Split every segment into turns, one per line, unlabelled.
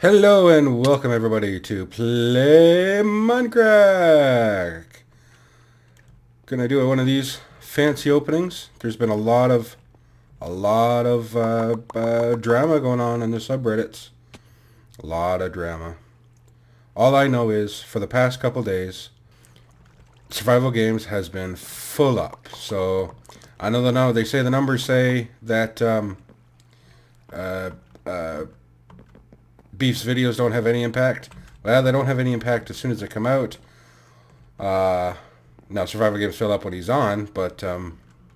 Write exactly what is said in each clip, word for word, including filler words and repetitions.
Hello and welcome everybody to Playmindcrack. Gonna do one of these fancy openings. There's been a lot of a lot of uh, uh, drama going on in the subreddits. A lot of drama. All I know is for the past couple days, survival games has been full up. So I know the now they say the numbers say that um, uh, uh, Beef's videos don't have any impact. Well, they don't have any impact as soon as they come out. Uh, now, survival games fill up when he's on, but um,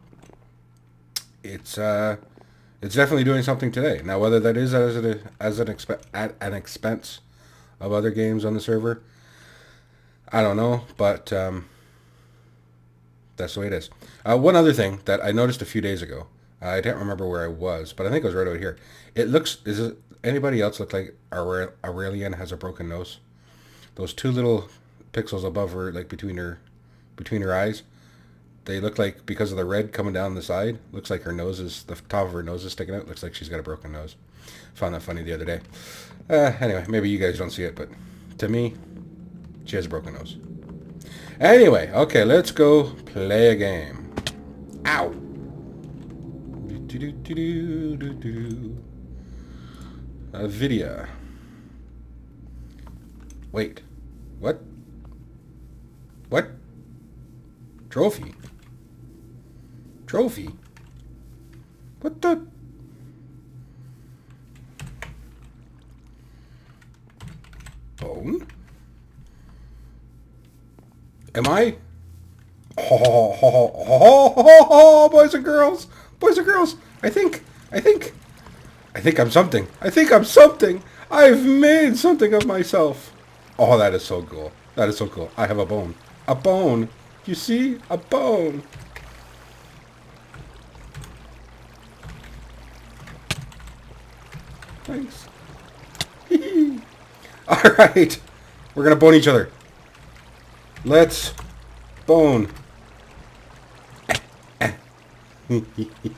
it's uh, it's definitely doing something today. Now, whether that is as a, as an exp at an expense of other games on the server, I don't know, but um, that's the way it is. Uh, one other thing that I noticed a few days ago, I can't remember where I was, but I think it was right over here. It looks, is it, anybody else look like Aure Aurelian has a broken nose? Those two little pixels above her, like between her, between her eyes, they look like, because of the red coming down the side, looks like her nose is, the top of her nose is sticking out. Looks like she's got a broken nose. Found that funny the other day. Uh, anyway, maybe you guys don't see it, but to me, she has a broken nose. Anyway, okay, let's go play a game. Ow! Do do do do do do. A video. Wait. What? What? Trophy? Trophy? What the? Bone? Am I? Oh, oh, oh, oh, oh, oh, boys and girls, boys and girls. I think, I think, I think I'm something. I think I'm something. I've made something of myself. Oh, that is so cool. That is so cool. I have a bone. A bone. You see? A bone. Thanks. All right. We're going to bone each other. Let's bone. I'm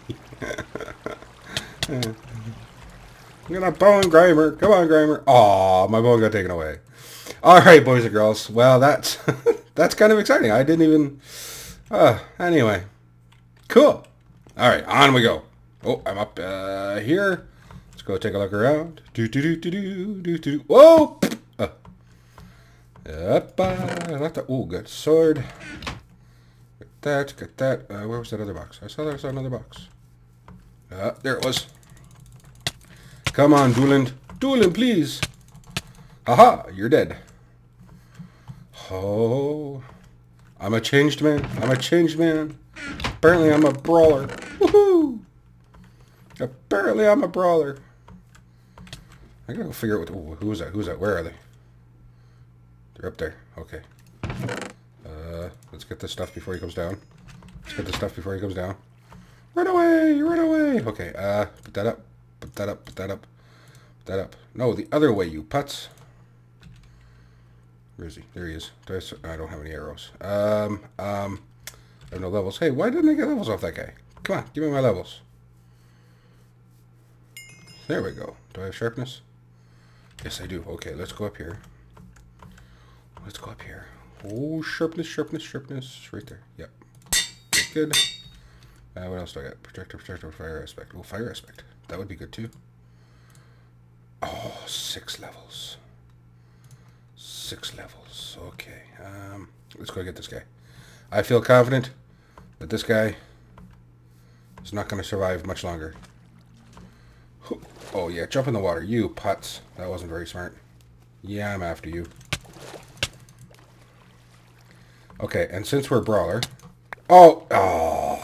gonna bone Grimer. Come on, Grimer. Aw, my bone got taken away. Alright, boys and girls. Well, that's that's kind of exciting. I didn't even... Uh, anyway. Cool. Alright, on we go. Oh, I'm up uh, here. Let's go take a look around. Do do do do do do do. Whoa! Uh. Up, uh, oh, good sword. Get that, get that. Uh, where was that other box? I saw there was another box. Uh, there it was. Come on, Dooland. Dooland, please. Aha, you're dead. Oh, I'm a changed man. I'm a changed man. Apparently I'm a brawler. Woohoo! Apparently I'm a brawler. I gotta go figure out what... Oh, who is that? Who's that? Where are they? They're up there. Okay. Uh, let's get this stuff before he comes down. Let's get this stuff before he comes down. Run away! Run away! Okay, uh, put that up. Put that up. Put that up. Put that up. No, the other way, you putz. Where is he? There he is. Do I, I don't have any arrows. Um, um, I have no levels. Hey, why didn't I get levels off that guy? Come on, give me my levels. There we go. Do I have sharpness? Yes, I do. Okay, let's go up here. Let's go up here. Oh, sharpness, sharpness, sharpness. Right there. Yep. Good. Uh, what else do I got? Projector, projector, fire aspect. Oh, fire aspect. That would be good too. Oh, six levels. Six levels. Okay. Um, let's go get this guy. I feel confident that this guy is not going to survive much longer. Oh, yeah. Jump in the water. You putz. That wasn't very smart. Yeah, I'm after you. Okay, and since we're brawler... Oh! Oh!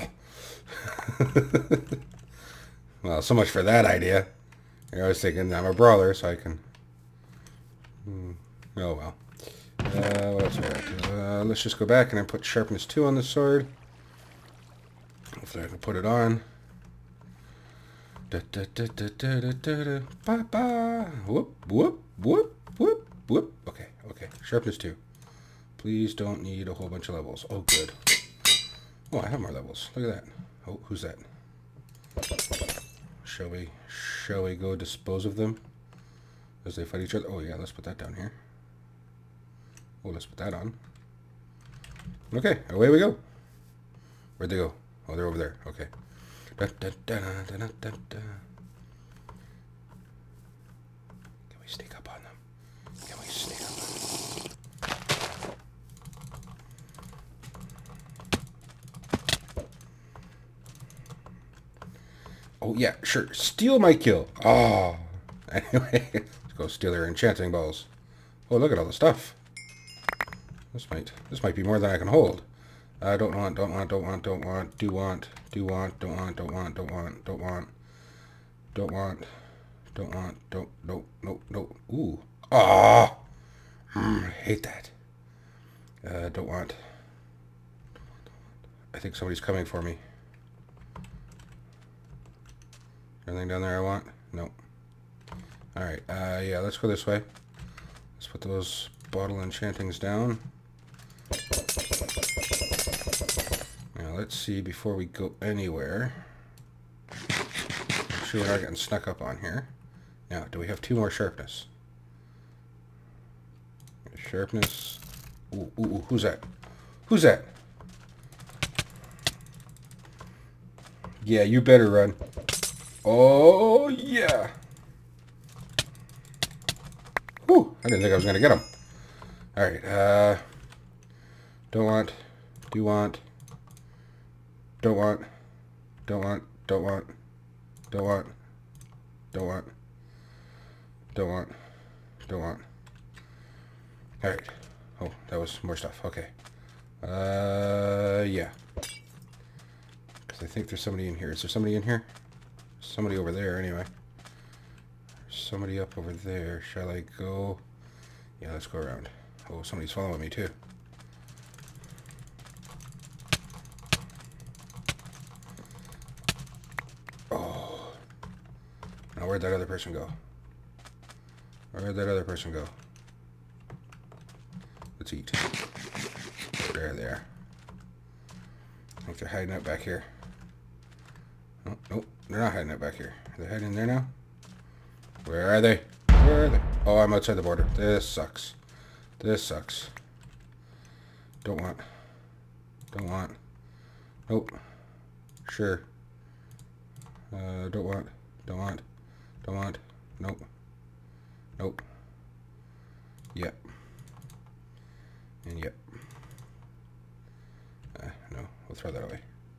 Well, so much for that idea. I was thinking I'm a brawler, so I can... Hmm. Oh, well. Uh, what else we got? Uh, let's just go back and then put sharpness two on the sword. Hopefully I can put it on. Da, da, da, da, da, da, da, da. Ba, ba. Whoop, whoop, whoop, whoop, whoop. Okay, okay. Sharpness two. Please don't need a whole bunch of levels. Oh, good. Oh, I have more levels. Look at that. Oh, who's that? Shall we, shall we go dispose of them? as they fight each other. Oh yeah, let's put that down here. Oh, let's put that on. Okay, away we go. Where'd they go? Oh, they're over there. Okay. Da, da, da, da, da, da, da. Can we sneak up on them? Can we sneak up on them? Oh, yeah, sure. Steal my kill. Oh. Anyway, let's go steal their enchanting balls. Oh, look at all the stuff. This might, this might be more than I can hold. I don't want, don't want, don't want, don't want, do want, do want, don't want, don't want, don't want, don't want, don't want, don't want, don't, no, no, no, ooh, ah, mm, I hate that. Uh, don't want. I think somebody's coming for me. Anything down there I want? No. All right, uh, yeah, let's go this way. Let's put those bottle enchantings down. Now let's see before we go anywhere. Make sure we're not getting snuck up on here. Now, do we have two more sharpness? Sharpness. Ooh, ooh, ooh, who's that? Who's that? Yeah, you better run. Oh, yeah. Whew, I didn't think I was going to get him. Alright, uh... don't want, do want, don't want, don't want, don't want, don't want, don't want, don't want, don't want. Alright. Oh, that was more stuff. Okay. Uh, yeah. Because I think there's somebody in here. Is there somebody in here? Somebody over there, anyway. There's somebody up over there. Shall I go? Yeah, let's go around. Oh, somebody's following me, too. Oh. Now, where'd that other person go? Where'd that other person go? Let's eat. There they are. I think they're hiding out back here. Oh, nope, they're not hiding out back here. Are they hiding there now? Where are they? Where are they? Oh, I'm outside the border. This sucks. This sucks. Don't want. Don't want. Nope. Sure. Uh, don't want. Don't want. Don't want. Nope. Nope. Yep. And yep. Uh, no, we'll throw that away.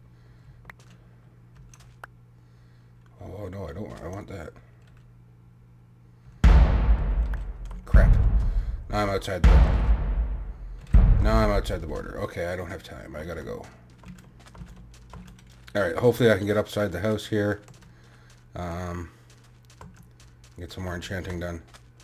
Oh no, I don't want. I want that. Crap. Now I'm outside the. Now I'm outside the border. Okay, I don't have time. I gotta go. All right. Hopefully, I can get upside the house here. Um. Get some more enchanting done.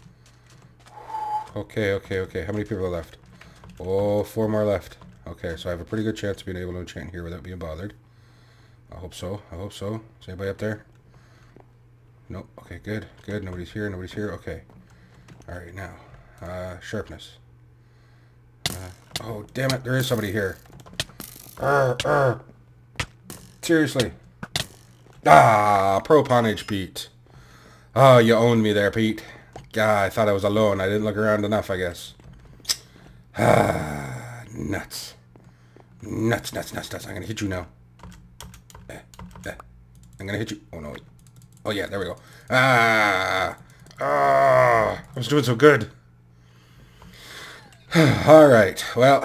Okay, okay, okay. How many people are left? Oh, four more left. Okay, so I have a pretty good chance of being able to enchant here without being bothered. I hope so. I hope so. Is anybody up there? Nope. Okay, good. Good. Nobody's here. Nobody's here. Okay. Alright, now. Uh, sharpness. Uh, oh, damn it. There is somebody here. Uh, uh. Seriously. Ah, ProPwnagePete. Oh, you owned me there, Pete. God, I thought I was alone. I didn't look around enough, I guess. Ah, nuts. Nuts, nuts, nuts, nuts. I'm going to hit you now. Eh, eh. I'm going to hit you. Oh, no, wait. Oh, yeah, there we go. Ah. Ah. I was doing so good. All right. Well,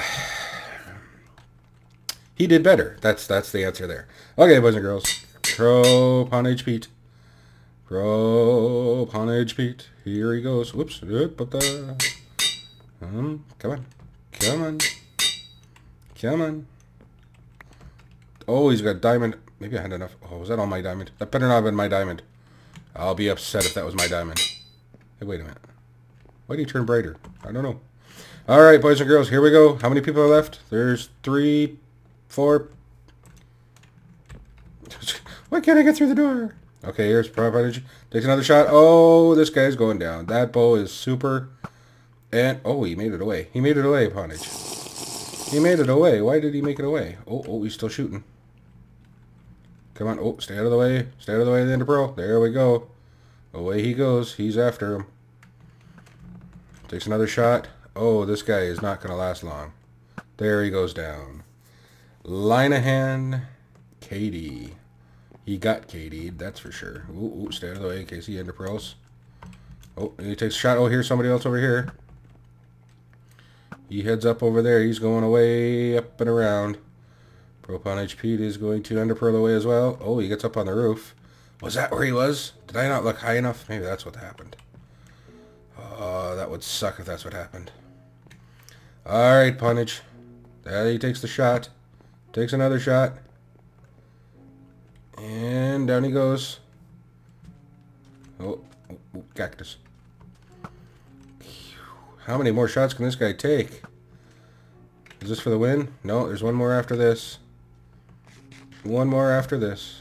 he did better. That's that's the answer there. Okay, boys and girls. ProPwnagePete. ProPwnagePete. Here he goes. Whoops. Um, come on. Come on. Come on. Oh, he's got diamond. Maybe I had enough. Oh, was that all my diamond? That better not have been my diamond. I'll be upset if that was my diamond. Hey, wait a minute. Why do you turn brighter? I don't know. All right, boys and girls, here we go. How many people are left? There's three, four. Why can't I get through the door? Okay, here's ProPwnagePete. Takes another shot. Oh, this guy's going down. That bow is super. And, oh, he made it away. He made it away, Pwnage. He made it away. Why did he make it away? Oh, oh, he's still shooting. Come on. Oh, stay out of the way. Stay out of the way of the Ender Pearl. There we go. Away he goes. He's after him. Takes another shot. Oh, this guy is not going to last long. There he goes down. LinehanKD. He got K D'd, that's for sure. Ooh, ooh, stay out of the way in case he ender pearls. Oh, and he takes a shot. Oh, here's somebody else over here. He heads up over there. He's going away up and around. ProPwnagePete is going to ender pearl away as well. Oh, he gets up on the roof. Was that where he was? Did I not look high enough? Maybe that's what happened. Oh, that would suck if that's what happened. Alright, Punnage. There he takes the shot. Takes another shot. And down he goes. Oh, oh, oh, cactus. How many more shots can this guy take? Is this for the win? No, there's one more after this. One more after this.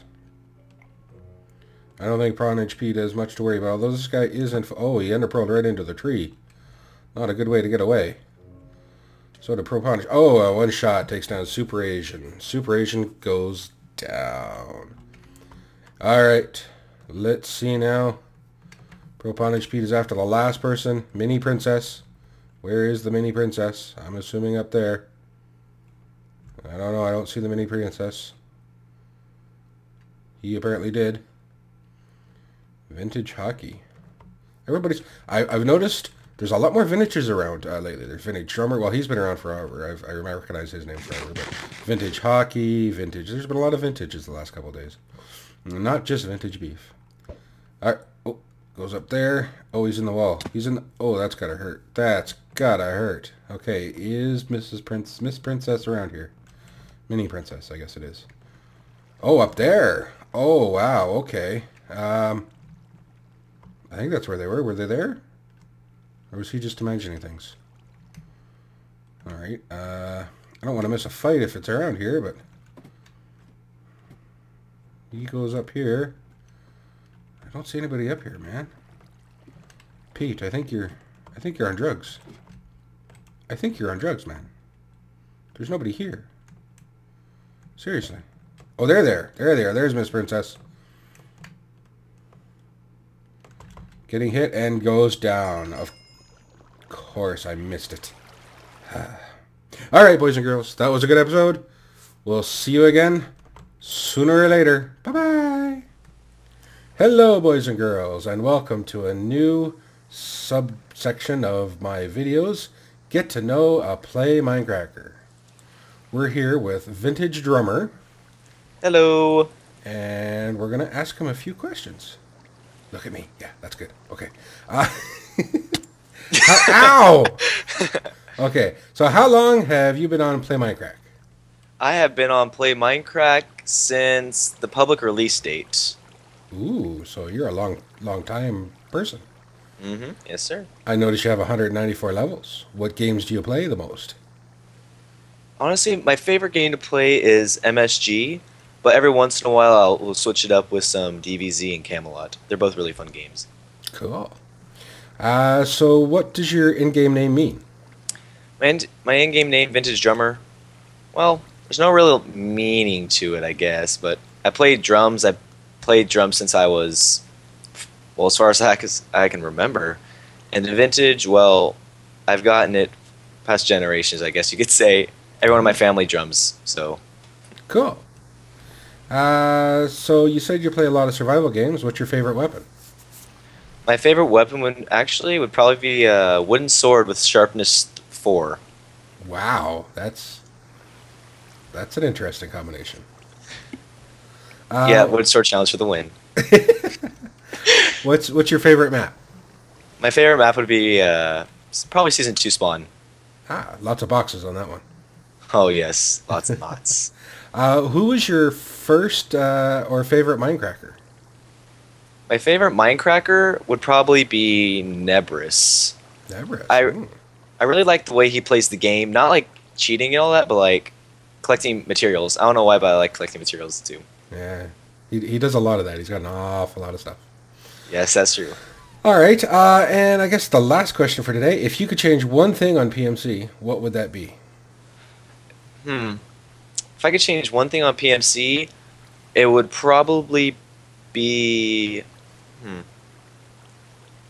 I don't think ProPwnagePete has much to worry about, although this guy isn't... Oh, he enderpearled right into the tree. Not a good way to get away. So did ProPwnagePete. Oh, uh, one shot takes down Super Asian. Super Asian goes down. Alright. Let's see now. ProPwnagePete is after the last person. Mini Princess. Where is the Mini Princess? I'm assuming up there. I don't know. I don't see the Mini Princess. He apparently did. Vintage Hockey. Everybody's... I, I've noticed there's a lot more vintages around uh, lately. There's VintageDrummer. Well, he's been around forever. I've, I recognize his name forever. But Vintage Hockey, Vintage... There's been a lot of vintages the last couple of days. Not just Vintage Beef. Alright. Oh, goes up there. Oh, he's in the wall. He's in the... Oh, that's gotta hurt. That's gotta hurt. Okay, is Missus Prince... Miss Princess around here? Mini Princess, I guess it is. Oh, up there. Oh, wow. Okay. Um... I think that's where they were. Were they there? Or was he just imagining things? Alright. Uh, I don't want to miss a fight if it's around here, but... He goes up here. I don't see anybody up here, man. Pete, I think you're... I think you're on drugs. I think you're on drugs, man. There's nobody here. Seriously. Oh, they're there. There they are. There's Miss Princess. Getting hit and goes down. Of course, I missed it. Alright, boys and girls. That was a good episode. We'll see you again sooner or later. Bye-bye. Hello, boys and girls, and welcome to a new subsection of my videos. Get to know a Playmindcracker. We're here with VintageDrummer.
Hello.
And we're going to ask him a few questions. Look at me. Yeah, that's good. Okay. Uh, ow! Okay, so how long have you been on Playmindcrack?
I have been on Playmindcrack since the public release date.
Ooh, so you're a long, long time person.
Mm-hmm. Yes, sir.
I notice you have one hundred ninety-four levels. What games do you play the most?
Honestly, my favorite game to play is M S G, but every once in a while I'll we'll switch it up with some D B Z and Camelot. They're both really fun games.
Cool. Uh, so what does your in-game name mean?
My, my in-game name, VintageDrummer, well, there's no real meaning to it, I guess, but I played drums. I played drums since I was, well, as far as I can, I can remember. And the vintage, well, I've gotten it past generations, I guess you could say. Everyone in my family drums, so.
Cool. Uh, so you said you play a lot of survival games. What's your favorite weapon?
My favorite weapon would actually would probably be a wooden sword with sharpness four.
Wow, that's that's an interesting combination. Uh,
yeah, wooden sword challenge for the win.
what's what's your favorite map?
My favorite map would be uh, probably season two spawn.
Ah, lots of boxes on that one.
Oh yes, lots and lots.
uh, who was your first uh, or favorite Mindcracker?
My favorite Mindcracker would probably be Nebris.
Nebris.
I
Ooh.
I really like the way he plays the game. Not like cheating and all that, but like collecting materials. I don't know why, but I like collecting materials too.
Yeah, he he does a lot of that. He's got an awful lot of stuff.
Yes, that's true.
All right, uh, and I guess the last question for today: if you could change one thing on P M C, what would that be?
Hmm. If I could change one thing on P M C, it would probably be... Hmm.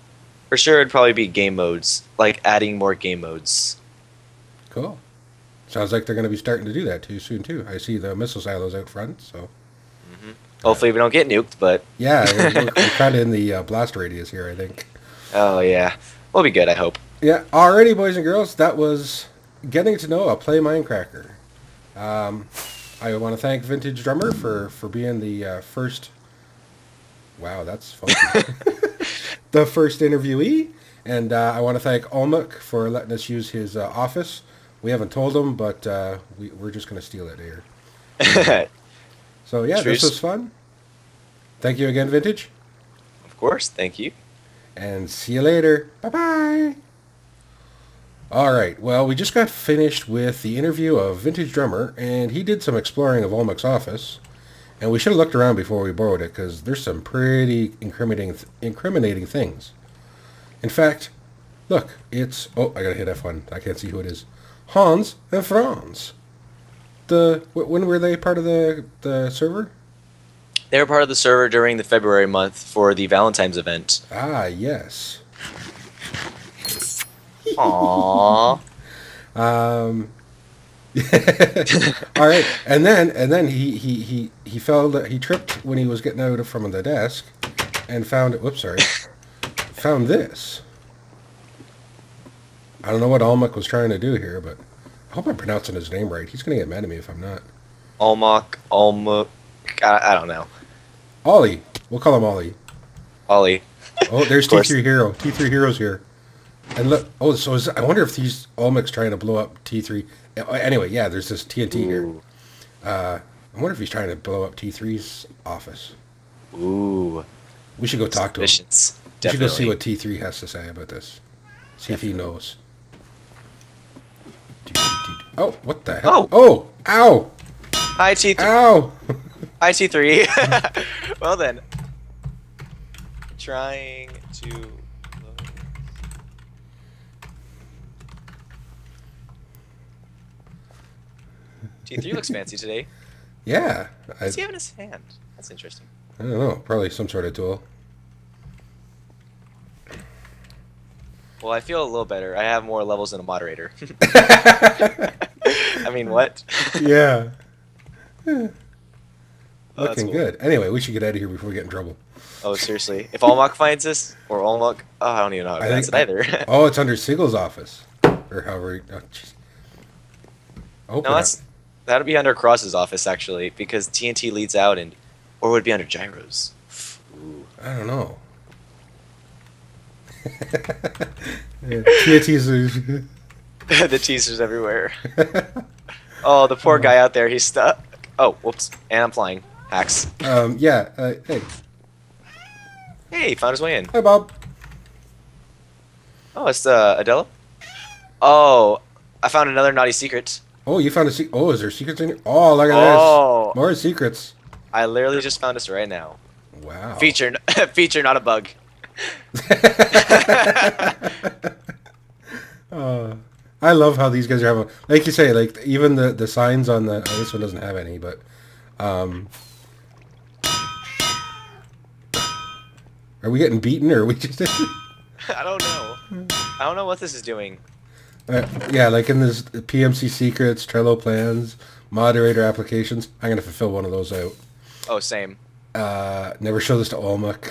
For sure, it'd probably be game modes, like adding more game modes.
Cool. Sounds like they're going to be starting to do that too soon too. I see the missile silos out front, so.
Mm-hmm. Hopefully, we don't get nuked, but.
Yeah, we're, we're kind of in the uh, blast radius here, I think.
Oh yeah, we'll be good. I hope.
Yeah. Alrighty, boys and girls, that was getting to know a Playmindcracker. Um, I want to thank VintageDrummer for for being the uh, first. Wow, that's funky. The first interviewee, and uh, I want to thank Olmok for letting us use his uh, office. We haven't told him, but uh, we, we're just going to steal it here. So, yeah,
Truce.
This was fun. Thank you again, Vintage.
Of course, thank you.
And see you later. Bye-bye. All right, well, we just got finished with the interview of VintageDrummer, and he did some exploring of Olmok's office. And we should have looked around before we borrowed it, because there's some pretty incriminating, th incriminating things. In fact, look, it's... Oh, I gotta hit F one. I can't see who it is. Hans and Franz. The when were they part of the the server?
They were part of the server during the February month for the Valentine's event.
Ah, yes.
Aww.
um. All right, and then and then he he he he fell. He tripped when he was getting out from the desk, and found. Whoops, sorry. Found this. I don't know what Olmok was trying to do here, but I hope I'm pronouncing his name right. He's going to get mad at me if I'm not.
Olmok, Olmok, I, I don't know.
Ollie. We'll call him Ollie.
Ollie.
Oh, there's T three Hero. T three Hero's here. And look, oh, so is, I wonder if these Olmok's trying to blow up T three. Anyway, yeah, there's this T N T Ooh. Here. Uh, I wonder if he's trying to blow up T three's office.
Ooh.
We should go talk to him.
Definitely.
We should go see what T three has to say about this. See Definitely. If he knows. Oh, what the hell? Oh, oh ow!
Hi, T three.
Ow!
Hi, T three. Well then. Trying to... T three looks fancy today.
Yeah.
What's he have in his hand? That's interesting.
I don't know. Probably some sort of tool.
Well, I feel a little better. I have more levels than a moderator. I mean, what?
Yeah.
Oh,
looking
cool.
good. Anyway, we should get out of here before we get in trouble.
Oh, seriously. If Olmok finds this, or Olmok, oh, I don't even know how to pronounce it either.
Oh, it's under Siegel's office. Or however... Oh, jeez.
No, that's... That'd be under Cross's office, actually, because T N T leads out, and... Or would it be under Gyro's? Ooh.
I don't know. Yeah, T N T's are...
The teasers everywhere. Oh, the poor guy out there, he's stuck. Oh, whoops. And I'm flying. Hacks.
Um, yeah, uh, hey.
Hey, found his way in.
Hi, Bob.
Oh, it's uh, Adela? Oh, I found another naughty secret.
Oh, you found a secret. Oh, is there secrets in here? Oh, look at
oh.
this. More secrets.
I literally just found this right now.
Wow.
Feature, feature, not a bug.
uh, I love how these guys are having, like you say, like even the the signs on the. Oh, this one doesn't have any, but. Um, are we getting beaten, or are we just?
I don't know. I don't know what this is doing.
Uh, yeah, like in this P M C secrets, Trello plans, moderator applications. I'm gonna fulfill one of those out.
Oh, same.
Uh, never show this to Olmok.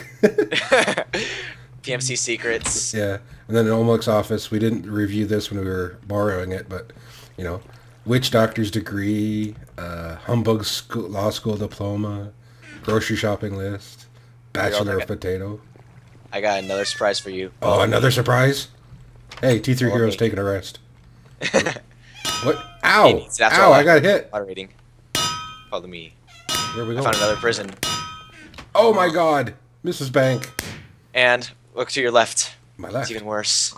P M C secrets.
Yeah, and then in Olmok's office, we didn't review this when we were borrowing it, but you know, witch doctor's degree, uh, humbug school, law school diploma, grocery shopping list, bachelor of potato.
I got another surprise for you.
Oh, another surprise? Hey, T three Hero's taking a rest. What? Ow! Ow! I got hit.
Moderating. Follow me.
Where are we going?
I found another prison.
Oh my God, Missus Bank.
And look to your left.
My left.
It's even worse.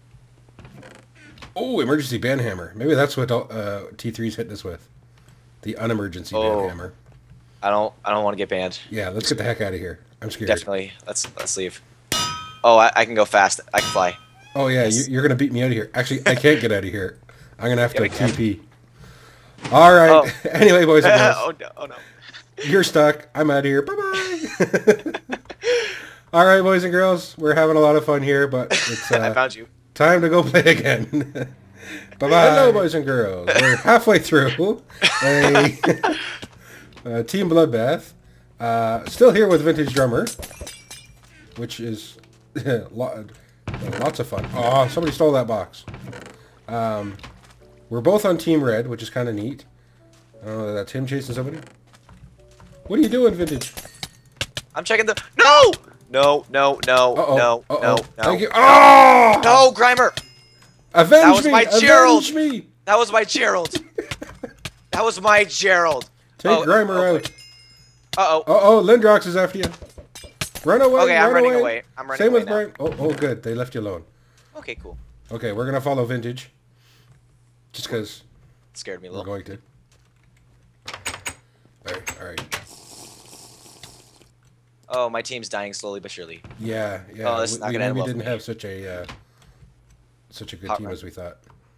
Oh, emergency banhammer. Maybe that's what uh, T three's hitting us with. The unemergency
oh,
banhammer.
I don't. I don't want to get banned.
Yeah, let's get the heck out of here. I'm scared.
Definitely. Let's let's leave. Oh, I, I can go fast. I can fly.
Oh yeah, yes. you, you're gonna beat me out of here. Actually, I can't get out of here. I'm gonna have yeah, to T P. All right. Oh. Anyway, boys and girls.
oh no! Oh no!
You're stuck. I'm out of here. Bye bye. All right, boys and girls, we're having a lot of fun here, but it's uh,
I found you.
time to go play again. Bye-bye. Hello, boys and girls. We're halfway through a, a team bloodbath. Uh, still here with VintageDrummer, which is lots of fun. Oh, somebody stole that box. Um, we're both on Team Red, which is kind of neat. I don't know, that's him chasing somebody. What are you doing, Vintage?
I'm checking the... No! No, no, no,
Uh-oh.
no,
Uh-oh.
no, no.
Thank you. Oh!
No, Grimer!
Avenge
That was
me!
my Gerald!
Avenge me!
That was my Gerald! That was my Gerald!
Take
oh,
Grimer
oh,
out.
Uh-oh.
Uh-oh, lyndroyx is after you. Run away,
Okay, I'm
run
running
away.
away. I'm running
Same
away
with
now.
Brian. Oh, oh, good. They left you alone.
Okay, cool.
Okay, we're going to follow Vintage. Just because
It scared me a
we're
little.
going to. Alright, alright.
Oh, my team's dying slowly but surely.
Yeah, yeah.
Oh, this is
we
not
we
gonna end
maybe
well for
didn't
me.
have such a uh, such a good
Hot
team
run.
as we thought.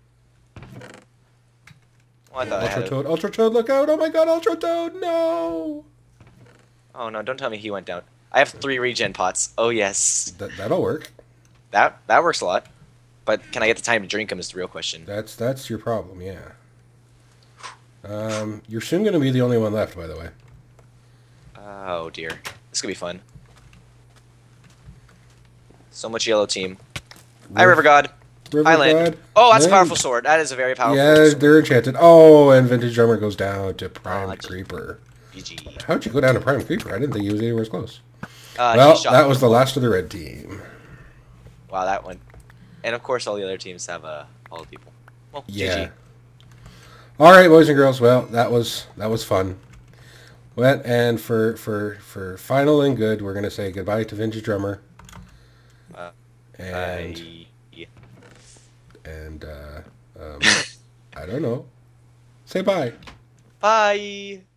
Well, I thought I
Ultra
had a...
Toad, Ultra Toad, look out! Oh my God, Ultra Toad, no!
Oh, no, don't tell me he went down. I have three regen pots. Oh, yes.
That that'll work.
That that works a lot. But can I get the time to drink them is the real question.
That's that's your problem, yeah. Um, you're soon going to be the only one left, by the way.
Oh, dear. This could be fun. So much yellow team. Hi, River God.
River
Hi, Land.
God.
Oh, that's
Land.
a powerful sword. That is a very powerful
Yeah,
sword.
they're enchanted. Oh, and VintageDrummer goes down to Prime
Oh, gee.
Creeper.
G G.
How'd you go down to Prime Creeper? I didn't think he was anywhere close.
Uh, he
Well,
shot
that
me.
was the last of the red team.
Wow, that one. And of course, all the other teams have uh, all the people. Well,
Yeah.
G G.
All right, boys and girls. Well, that was that was fun. Well, and for for for final and good, we're gonna say goodbye to VintageDrummer.
Uh,
and
I...
and uh, um, I don't know. Say bye.
Bye.